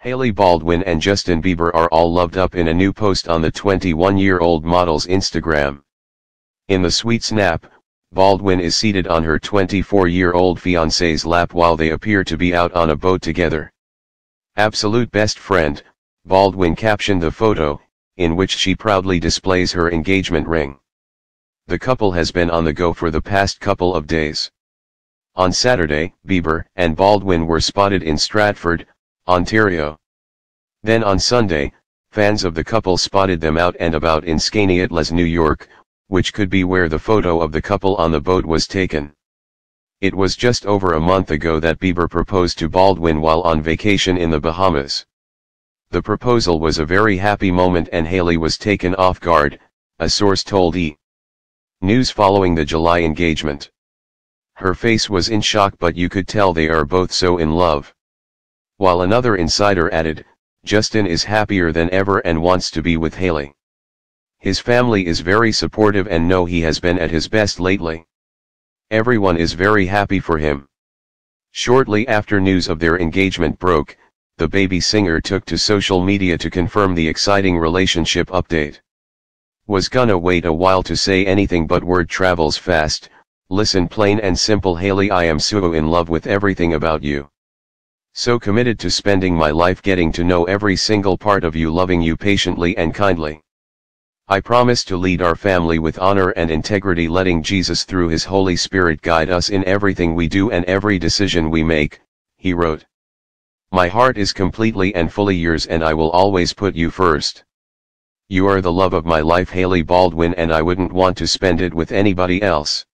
Hailey Baldwin and Justin Bieber are all loved up in a new post on the 21-year-old model's Instagram. In the sweet snap, Baldwin is seated on her 24-year-old fiancé's lap while they appear to be out on a boat together. "Absolute best friend," Baldwin captioned the photo, in which she proudly displays her engagement ring. The couple has been on the go for the past couple of days. On Saturday, Bieber and Baldwin were spotted in Stratford, Ontario. Then on Sunday, fans of the couple spotted them out and about in Skaneateles, New York, which could be where the photo of the couple on the boat was taken. It was just over a month ago that Bieber proposed to Baldwin while on vacation in the Bahamas. The proposal was a very happy moment and Hailey was taken off guard, a source told E! News following the July engagement. Her face was in shock, but you could tell they are both so in love. While another insider added, "Justin is happier than ever and wants to be with Hailey. His family is very supportive and know he has been at his best lately. Everyone is very happy for him." Shortly after news of their engagement broke, the baby singer took to social media to confirm the exciting relationship update. "Was gonna wait a while to say anything, but word travels fast. Listen, plain and simple, Hailey, I am so in love with everything about you. So committed to spending my life getting to know every single part of you, loving you patiently and kindly. I promise to lead our family with honor and integrity, letting Jesus through His Holy Spirit guide us in everything we do and every decision we make," he wrote. "My heart is completely and fully yours and I will always put you first. You are the love of my life, Hailey Baldwin, and I wouldn't want to spend it with anybody else."